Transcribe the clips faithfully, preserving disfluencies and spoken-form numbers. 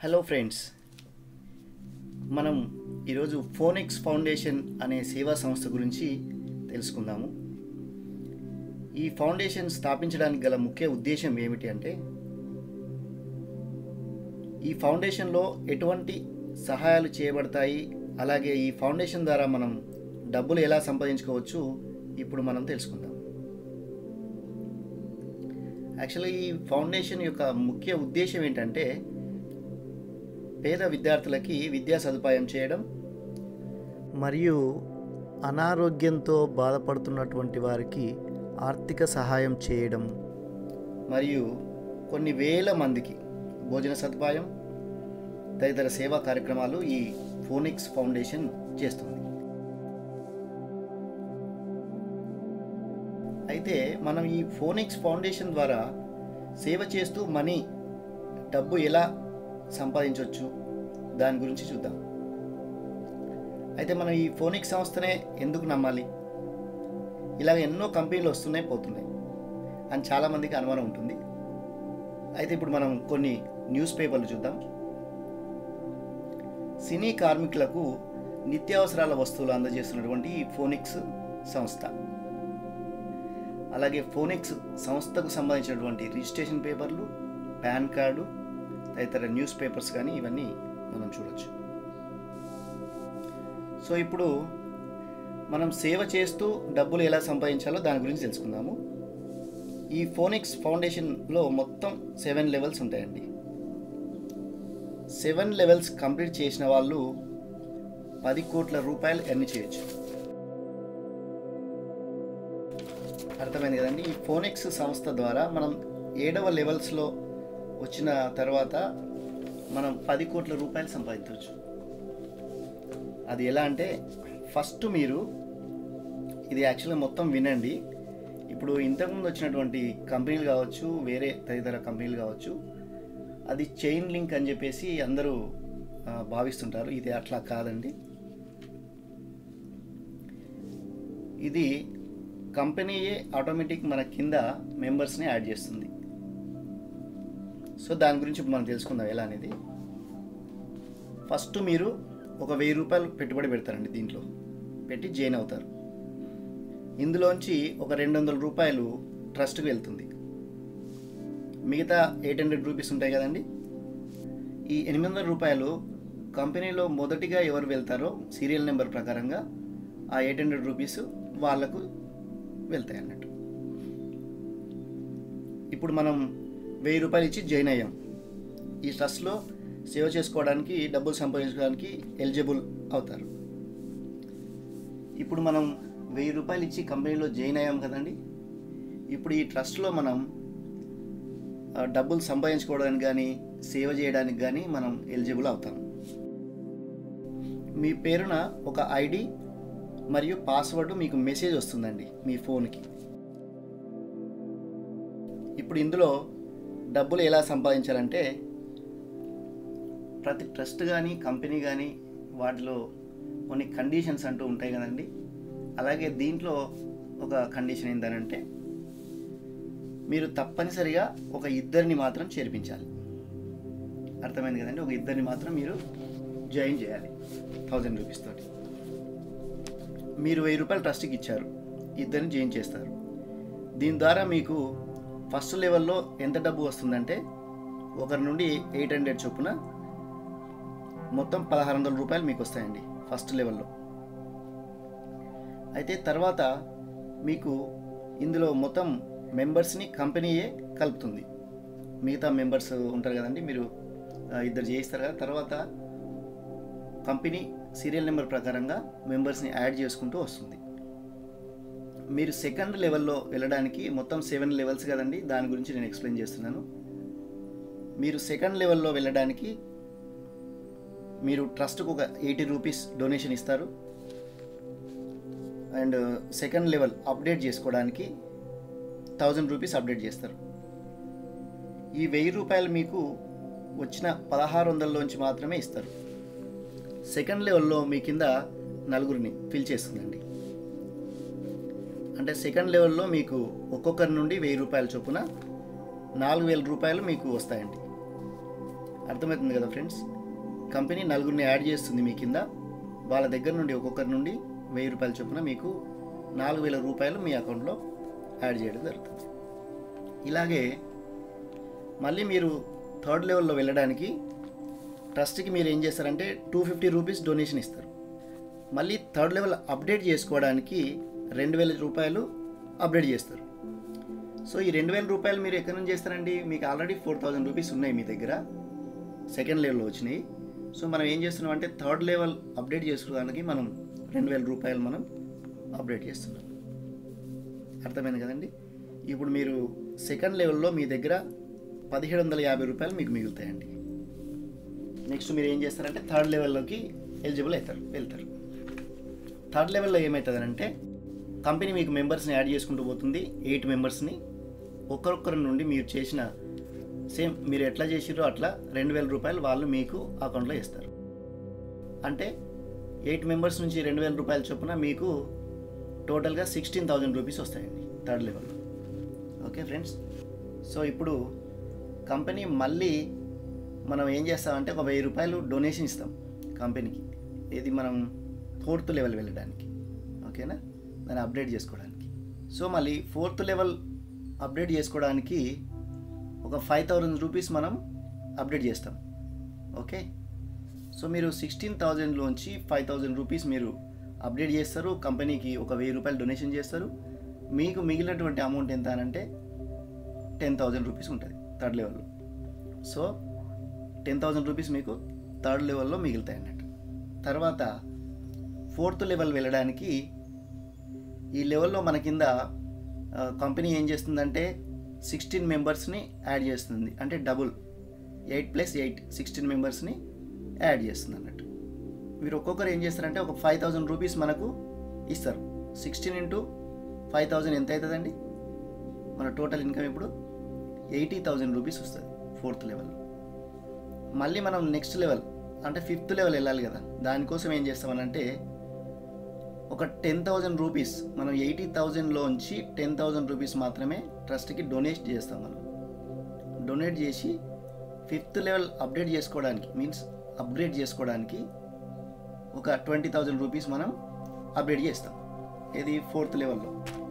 Hello friends, మనం ఈరోజు ఫోనెక్స్ foundation అనే సేవా సంస్థ గురించి తెలుసుకుందాము. ఈ ఫౌండేషన్ స్థాపించడానికి గల ముఖ్య ఉద్దేశం ఏమిటి అంటే, ఈ ఫౌండేషన్లో ఎటువంటి సహాయాలు చేయబడతాయి, అలాగే ఈ ఫౌండేషన్ ద్వారా మనం డబ్బులు ఎలా సంపాదించుకోవచ్చు ఇప్పుడు మనం తెలుసుకుందాం. యాక్చువల్గా ఈ ఫౌండేషన్ యొక్క ముఖ్య ఉద్దేశం ఏంటంటే, పేద విద్యార్థులకి విద్యా సదుపాయం చేయడం మరియు అనారోగ్యంతో బాధపడుతున్నటువంటి వారికి ఆర్థిక సహాయం చేయడం మరియు కొన్ని వేల మందికి భోజన సదుపాయం తదితర సేవా కార్యక్రమాలు ఈ ఫోనెక్స్ ఫౌండేషన్ చేస్తుంది. అయితే మనం ఈ ఫోనెక్స్ ఫౌండేషన్ ద్వారా సేవ చేస్తూ మనీ డబ్బు ఎలా సంపాదించవచ్చు దాని గురించి చూద్దాం. అయితే మనం ఈ ఫోనెక్స్ సంస్థనే ఎందుకు నమ్మాలి, ఇలాగ ఎన్నో కంపెనీలు వస్తున్నాయి పోతున్నాయి అని చాలామందికి అనుమానం ఉంటుంది. అయితే ఇప్పుడు మనం కొన్ని న్యూస్ పేపర్లు చూద్దాం. సినీ కార్మికులకు నిత్యావసరాల వస్తువులు అందజేస్తున్నటువంటి ఈ ఫోనెక్స్ సంస్థ, అలాగే ఫోనెక్స్ సంస్థకు సంబంధించినటువంటి రిజిస్ట్రేషన్ పేపర్లు, పాన్ కార్డు తదితర న్యూస్ పేపర్స్ కానీ ఇవన్నీ మనం చూడొచ్చు. సో ఇప్పుడు మనం సేవ చేస్తూ డబ్బులు ఎలా సంపాదించాలో దాని గురించి తెలుసుకుందాము. ఈ ఫోనెక్స్ ఫౌండేషన్లో మొత్తం సెవెన్ లెవెల్స్ ఉంటాయండి. సెవెన్ లెవెల్స్ కంప్లీట్ చేసిన వాళ్ళు పది కోట్ల రూపాయలు ఎర్న్ చేయొచ్చు. అర్థమైంది కదండి. ఈ ఫోనెక్స్ సంస్థ ద్వారా మనం ఏడవ లెవెల్స్లో వచ్చిన తర్వాత మనం పది కోట్ల రూపాయలు సంపాదించవచ్చు. అది ఎలా అంటే, ఫస్ట్ మీరు ఇది యాక్చువల్గా మొత్తం వినండి. ఇప్పుడు ఇంతకుముందు వచ్చినటువంటి కంపెనీలు కావచ్చు, వేరే తదితర కంపెనీలు కావచ్చు, అది చైన్ లింక్ అని చెప్పేసి అందరూ భావిస్తుంటారు. ఇది అట్లా కాదండి. ఇది కంపెనీయే ఆటోమేటిక్ మన కింద మెంబర్స్ని యాడ్ చేస్తుంది. సో దాని గురించి మనం తెలుసుకుందాం ఎలా అనేది. ఫస్ట్ మీరు ఒక వెయ్యి రూపాయలు పెట్టుబడి పెడతారండి, దీంట్లో పెట్టి జాయిన్ అవుతారు. ఇందులోంచి ఒక రెండు వందల రూపాయలు ట్రస్ట్కి వెళ్తుంది. మిగతా ఎయిట్ హండ్రెడ్ రూపీస్ ఉంటాయి కదండి. ఈ ఎనిమిది వందల రూపాయలు కంపెనీలో మొదటిగా ఎవరు వెళ్తారో సీరియల్ నెంబర్ ప్రకారంగా ఆ ఎయిట్ హండ్రెడ్ రూపీస్ వాళ్లకు వెళ్తాయి అన్నట్టు. ఇప్పుడు మనం వెయ్యి రూపాయలు ఇచ్చి జాయిన్ అయ్యాం. ఈ ట్రస్ట్లో సేవ చేసుకోవడానికి, డబ్బులు సంపాదించుకోవడానికి ఎలిజిబుల్ అవుతారు. ఇప్పుడు మనం వెయ్యి రూపాయలు ఇచ్చి కంపెనీలో జాయిన్ అయ్యాం కదండి. ఇప్పుడు ఈ ట్రస్ట్లో మనం డబ్బులు సంపాదించుకోవడానికి కానీ సేవ చేయడానికి కానీ మనం ఎలిజిబుల్ అవుతాం. మీ పేరున ఒక ఐడి మరియు పాస్వర్డ్ మీకు మెసేజ్ వస్తుందండి మీ ఫోన్కి. ఇప్పుడు ఇందులో డబ్బులు ఎలా సంపాదించాలంటే, ప్రతి ట్రస్ట్ కానీ కంపెనీ కానీ వాటిలో కొన్ని కండిషన్స్ అంటూ ఉంటాయి కదండి. అలాగే దీంట్లో ఒక కండిషన్ ఏంటంటే, మీరు తప్పనిసరిగా ఒక ఇద్దరిని మాత్రం చేర్పించాలి. అర్థమైంది కదండి. ఒక ఇద్దరిని మాత్రం మీరు జాయిన్ చేయాలి థౌజండ్ రూపీస్ తోటి. మీరు వెయ్యి రూపాయలు ట్రస్ట్కి ఇచ్చారు, ఇద్దరిని జాయిన్ చేస్తారు. దీని ద్వారా మీకు ఫస్ట్ లెవెల్లో ఎంత డబ్బు వస్తుందంటే, ఒకరి నుండి ఎయిట్ హండ్రెడ్ చొప్పున మొత్తం పదహారు వందల రూపాయలు మీకు వస్తాయండి ఫస్ట్ లెవెల్లో. అయితే తర్వాత మీకు ఇందులో మొత్తం మెంబర్స్ని కంపెనీయే కలుపుతుంది. మిగతా మెంబర్స్ ఉంటారు కదండి, మీరు ఇద్దరు చేయిస్తారు కదా. తర్వాత కంపెనీ సీరియల్ నెంబర్ ప్రకారంగా మెంబర్స్ని యాడ్ చేసుకుంటూ వస్తుంది. మీరు సెకండ్ లెవెల్లో వెళ్ళడానికి మొత్తం సెవెన్ లెవెల్స్ కదండి, దాని గురించి నేను ఎక్స్ప్లెయిన్ చేస్తున్నాను. మీరు సెకండ్ లెవెల్లో వెళ్ళడానికి మీరు ట్రస్ట్కు ఒక ఎయిటీ రూపీస్ డొనేషన్ ఇస్తారు. అండ్ సెకండ్ లెవెల్ అప్డేట్ చేసుకోవడానికి థౌజండ్ రూపీస్ అప్డేట్ చేస్తారు. ఈ వెయ్యి రూపాయలు మీకు వచ్చిన పదహారు వందలలోంచి మాత్రమే ఇస్తారు. సెకండ్ లెవెల్లో మీ కింద నలుగురిని ఫిల్ చేస్తుందండి. అంటే సెకండ్ లెవెల్లో మీకు ఒక్కొక్కరి నుండి వెయ్యి రూపాయల చొప్పున నాలుగు వేల రూపాయలు మీకు వస్తాయండి. అర్థమవుతుంది కదా ఫ్రెండ్స్? కంపెనీ నలుగురిని యాడ్ చేస్తుంది మీ కింద. వాళ్ళ దగ్గర నుండి ఒక్కొక్కరి నుండి వెయ్యి రూపాయల చొప్పున మీకు నాలుగు వేల రూపాయలు మీ అకౌంట్లో యాడ్ చేయడం జరుగుతుంది. ఇలాగే మళ్ళీ మీరు థర్డ్ లెవెల్లో వెళ్ళడానికి ట్రస్ట్కి మీరు ఏం చేస్తారంటే టూ ఫిఫ్టీ రూపీస్ డొనేషన్ ఇస్తారు. మళ్ళీ థర్డ్ లెవెల్ అప్డేట్ చేసుకోవడానికి రెండు వేల రూపాయలు అప్డేట్ చేస్తారు. సో ఈ రెండు వేల రూపాయలు మీరు ఎక్కడి నుంచి చేస్తారండి? మీకు ఆల్రెడీ ఫోర్ థౌజండ్ రూపీస్ ఉన్నాయి మీ దగ్గర, సెకండ్ లెవెల్లో వచ్చినాయి. సో మనం ఏం చేస్తున్నాం అంటే థర్డ్ లెవెల్ అప్డేట్ చేసుకోవడానికి మనం రెండు వేల రూపాయలు మనం అప్డేట్ చేస్తున్నాం. అర్థమైంది కదండి? ఇప్పుడు మీరు సెకండ్ లెవెల్లో మీ దగ్గర పదిహేడు వందల యాభై రూపాయలు మీకు మిగులుతాయండి. నెక్స్ట్ మీరు ఏం చేస్తారంటే థర్డ్ లెవెల్లోకి ఎలిజిబుల్ అవుతారు వెళ్తారు. థర్డ్ లెవెల్లో ఏమవుతుందంటే కంపెనీ మీకు మెంబర్స్ని యాడ్ చేసుకుంటూ పోతుంది. ఎయిట్ మెంబర్స్ని ఒక్కొక్కరి నుండి మీరు చేసిన సేమ్ మీరు ఎట్లా చేసిరో అట్లా రెండు వేల రూపాయలు వాళ్ళు మీకు అకౌంట్లో ఇస్తారు. అంటే ఎయిట్ మెంబర్స్ నుంచి రెండు వేల రూపాయల చొప్పున మీకు టోటల్గా సిక్స్టీన్ థౌజండ్ రూపీస్ వస్తాయండి థర్డ్ లెవెల్లో. ఓకే ఫ్రెండ్స్, సో ఇప్పుడు కంపెనీ మళ్ళీ మనం ఏం చేస్తామంటే ఒక వెయ్యి రూపాయలు డొనేషన్ ఇస్తాం కంపెనీకి. ఇది మనం ఫోర్త్ లెవెల్ వెళ్ళడానికి, ఓకేనా, దాన్ని అప్డేట్ చేసుకోవడానికి. సో మళ్ళీ ఫోర్త్ లెవెల్ అప్డేట్ చేసుకోవడానికి ఒక ఫైవ్ థౌజండ్ రూపీస్ మనం అప్డేట్ చేస్తాం. ఓకే, సో మీరు సిక్స్టీన్ థౌజండ్లోంచి ఫైవ్ థౌజండ్ రూపీస్ మీరు అప్డేట్ చేస్తారు, కంపెనీకి ఒక వెయ్యి రూపాయలు డొనేషన్ చేస్తారు. మీకు మిగిలినటువంటి అమౌంట్ ఎంత అనంటే టెన్ థౌజండ్ రూపీస్ ఉంటుంది థర్డ్ లెవెల్లో. సో టెన్ థౌజండ్ రూపీస్ మీకు థర్డ్ లెవెల్లో మిగులుతాయి అన్నట్టు. తర్వాత ఫోర్త్ లెవెల్ వెళ్ళడానికి ఈ లెవెల్లో మన కింద కంపెనీ ఏం చేస్తుందంటే సిక్స్టీన్ మెంబర్స్ని యాడ్ చేస్తుంది. అంటే double eight plus eight sixteen మెంబర్స్ని యాడ్ చేస్తుంది అన్నట్టు. మీరు ఒక్కొక్కరు ఏం చేస్తారంటే ఒక ఫైవ్ థౌజండ్ రూపీస్ మనకు ఇస్తారు. సిక్స్టీన్ ఇంటూ ఫైవ్ థౌజండ్ ఎంత అవుతుందండి? మన టోటల్ ఇన్కమ్ ఇప్పుడు ఎయిటీ థౌజండ్ రూపీస్ వస్తుంది ఫోర్త్ లెవెల్లో. మళ్ళీ మనం నెక్స్ట్ లెవెల్ అంటే ఫిఫ్త్ లెవెల్ వెళ్ళాలి కదా, దానికోసం ఏం చేస్తామనంటే ఒక టెన్ థౌజండ్ రూపీస్ మనం ఎయిటీ థౌజండ్లోంచి టెన్ థౌజండ్ రూపీస్ మాత్రమే ట్రస్ట్కి డొనేట్ చేస్తాం. మనం డొనేట్ చేసి ఫిఫ్త్ లెవెల్ అప్డేట్ చేసుకోవడానికి మీన్స్ అప్గ్రేడ్ చేసుకోవడానికి ఒక ట్వంటీ థౌజండ్ రూపీస్ మనం అప్డేట్ చేస్తాం. ఇది ఫోర్త్ లెవెల్లో.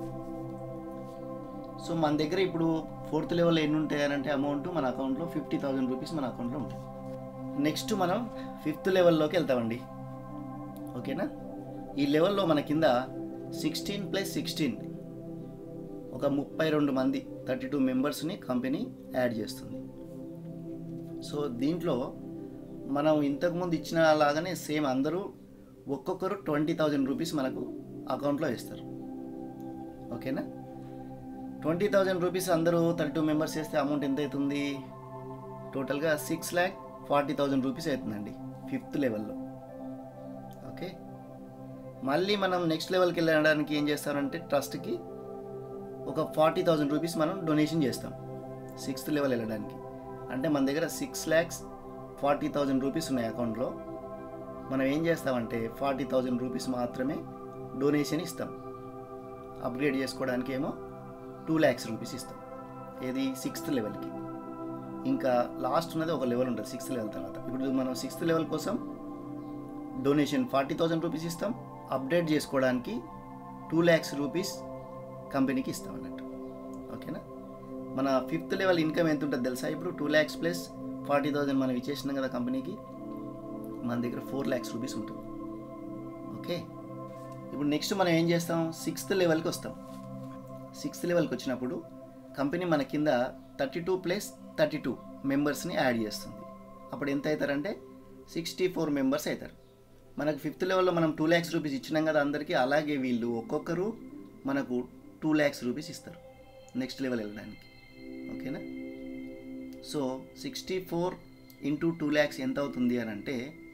సో మన దగ్గర ఇప్పుడు ఫోర్త్ లెవెల్లో ఎన్ని ఉంటాయనంటే అమౌంట్ మన అకౌంట్లో ఫిఫ్టీ థౌజండ్ రూపీస్ మన అకౌంట్లో ఉంటాయి. నెక్స్ట్ మనం ఫిఫ్త్ లెవెల్లోకి వెళ్తామండి, ఓకేనా. ఈ లెవెల్లో మన కింద సిక్స్టీన్ ప్లస్ సిక్స్టీన్ ఒక ముప్పై రెండు మంది థర్టీ టూ మెంబర్స్ని కంపెనీ యాడ్ చేస్తుంది. సో దీంట్లో మనం ఇంతకుముందు ఇచ్చిన లాగానే సేమ్ అందరూ ఒక్కొక్కరు ట్వంటీ థౌజండ్ రూపీస్ మనకు అకౌంట్లో వేస్తారు, ఓకేనా. ట్వంటీ థౌజండ్ రూపీస్ అందరూ థర్టీ టూ మెంబర్స్ వేస్తే అమౌంట్ ఎంత అవుతుంది? టోటల్గా six lakh forty thousand rupees అవుతుందండి ఫిఫ్త్ లెవెల్లో. ఓకే, మళ్ళీ మనం నెక్స్ట్ లెవెల్కి వెళ్ళడానికి ఏం చేస్తారంటే ట్రస్ట్కి ఒక ఫార్టీ థౌజండ్ రూపీస్ మనం డొనేషన్ చేస్తాం సిక్స్త్ లెవెల్ వెళ్ళడానికి. అంటే మన దగ్గర six lakhs forty thousand rupees ఉన్నాయి అకౌంట్లో. మనం ఏం చేస్తామంటే ఫార్టీ థౌజండ్ రూపీస్ మాత్రమే డొనేషన్ ఇస్తాం. అప్గ్రేడ్ చేసుకోవడానికి ఏమో టూ ల్యాక్స్ రూపీస్ ఇస్తాం. ఏది సిక్స్త్ లెవెల్కి. ఇంకా లాస్ట్ ఉన్నది ఒక లెవెల్ ఉంటుంది సిక్స్త్ లెవెల్ తర్వాత. ఇప్పుడు మనం సిక్స్త్ లెవెల్ కోసం డొనేషన్ ఫార్టీ థౌజండ్ రూపీస్ ఇస్తాం. అప్డేట్ చేసుకోవడానికి టూ ల్యాక్స్ రూపీస్ కంపెనీకి ఇస్తాం అన్నట్టు, ఓకేనా. మన ఫిఫ్త్ లెవెల్ ఇన్కమ్ ఎంత ఉంటుంది తెలుసా? ఇప్పుడు two lakhs plus forty thousand మనం ఇచ్చేసినాం కదా కంపెనీకి, మన దగ్గర ఫోర్ ల్యాక్స్ రూపీస్ ఉంటుంది. ఓకే, ఇప్పుడు నెక్స్ట్ మనం ఏం చేస్తాం? సిక్స్త్ లెవెల్కి వస్తాం. సిక్స్త్ లెవెల్కి వచ్చినప్పుడు కంపెనీ మన కింద thirty two plus thirty two మెంబర్స్ని యాడ్ చేస్తుంది. అప్పుడు ఎంత అవుతారంటే సిక్స్టీ ఫోర్ మెంబర్స్ అవుతారు. మనకు ఫిఫ్త్ లెవెల్లో మనం టూ ల్యాక్స్ రూపీస్ ఇచ్చినాం కదా అందరికీ, అలాగే వీళ్ళు ఒక్కొక్కరు మనకు టూ ల్యాక్స్ రూపీస్ ఇస్తారు నెక్స్ట్ లెవెల్ వెళ్ళడానికి, ఓకేనా. So sixty four into two lakhs ఎంత అవుతుంది అని అంటే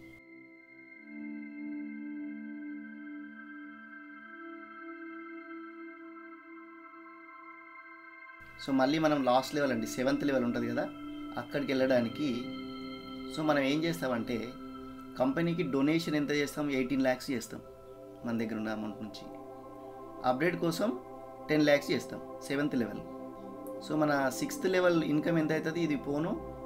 సో మళ్ళీ మనం లాస్ట్ లెవెల్ అండి సెవెంత్ లెవెల్ ఉంటుంది కదా, అక్కడికి వెళ్ళడానికి సో మనం ఏం చేస్తామంటే కంపెనీకి డొనేషన్ ఎంత చేస్తాం? ఎయిటీన్ ల్యాక్స్ చేస్తాం మన దగ్గర ఉన్న అమౌంట్ నుంచి. అప్డేట్ కోసం టెన్ ల్యాక్స్ చేస్తాం సెవెంత్ లెవెల్. సో మన సిక్స్త్ లెవెల్ ఇన్కమ్ ఎంత అవుతుంది? ఇది పోను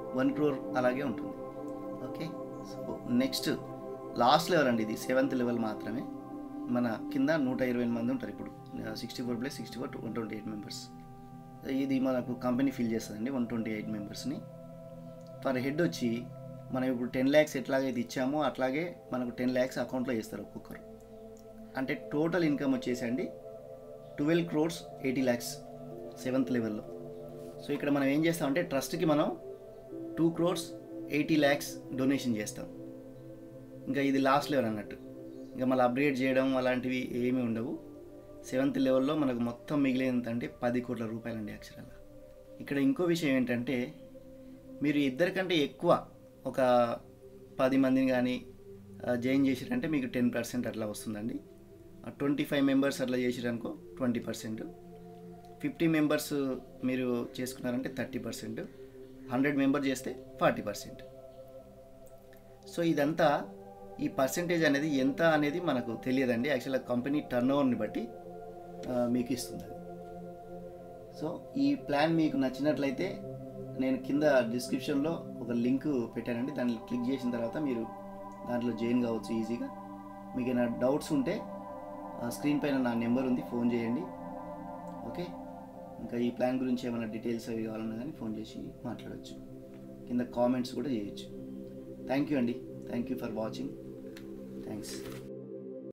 వన్ క్రోర్ అలాగే ఉంటుంది. Okay, so next last level అండి, ఇది సెవెంత్ లెవెల్ మాత్రమే. మన కింద నూట ఇరవై ఎనిమిది మంది ఉంటారు ఇప్పుడు, sixty four plus sixty four one twenty eight members. ఇది మనకు కంపెనీ ఫిల్ చేస్తుందండి వన్ ట్వంటీ ఎయిట్ మెంబర్స్ని. పర్ హెడ్ వచ్చి మనం ఇప్పుడు టెన్ ల్యాక్స్ ఎట్లాగైతే ఇచ్చామో అట్లాగే మనకు టెన్ ల్యాక్స్ అకౌంట్లో వేస్తారు ఒక్కొక్కరు. అంటే టోటల్ ఇన్కమ్ వచ్చేసి అండి twelve crores eighty lakhs seventh లెవెల్లో. సో ఇక్కడ మనం ఏం చేస్తామంటే ట్రస్ట్కి మనం two crores eighty lakhs donation చేస్తాం. ఇంకా ఇది లాస్ట్ లెవెల్ అన్నట్టు, ఇంకా మళ్ళీ అప్గ్రేడ్ చేయడం అలాంటివి ఏమీ ఉండవు. సెవెంత్ లెవెల్లో మనకు మొత్తం మిగిలిందంటే పది కోట్ల రూపాయలండి అక్షరాల. ఇక్కడ ఇంకో విషయం ఏంటంటే మీరు ఇద్దరికంటే ఎక్కువ ఒక పది మందిని కానీ జాయిన్ చేసిరంటే మీకు టెన్ పర్సెంట్ అట్లా వస్తుందండి. ట్వంటీ ఫైవ్ మెంబర్స్ అట్లా చేసిరనుకో ట్వంటీ పర్సెంట్, ఫిఫ్టీ మెంబర్స్ మీరు చేసుకున్నారంటే థర్టీ పర్సెంట్, హండ్రెడ్ మెంబర్ చేస్తే ఫార్టీ పర్సెంట్. సో ఇదంతా ఈ పర్సెంటేజ్ అనేది ఎంత అనేది మనకు తెలియదండి, యాక్చువల్గా కంపెనీ టర్న్ ఓవర్ని బట్టి మీకు ఇస్తుంది. సో ఈ ప్లాన్ మీకు నచ్చినట్లయితే నేను కింద డిస్క్రిప్షన్లో ఒక లింక్ పెట్టానండి, దాన్ని క్లిక్ చేసిన తర్వాత మీరు దాంట్లో జాయిన్ కావచ్చు ఈజీగా. మీకు ఏమైనా డౌట్స్ ఉంటే స్క్రీన్ పైన నా నెంబర్ ఉంది, ఫోన్ చేయండి. ఓకే, ఇంకా ఈ ప్లాన్ గురించి ఏమైనా డీటెయిల్స్ అవి కావాలన్నా కానీ ఫోన్ చేసి మాట్లాడవచ్చు, కింద కామెంట్స్ కూడా చేయొచ్చు. థ్యాంక్ యూ అండి, thank you for watching, thanks.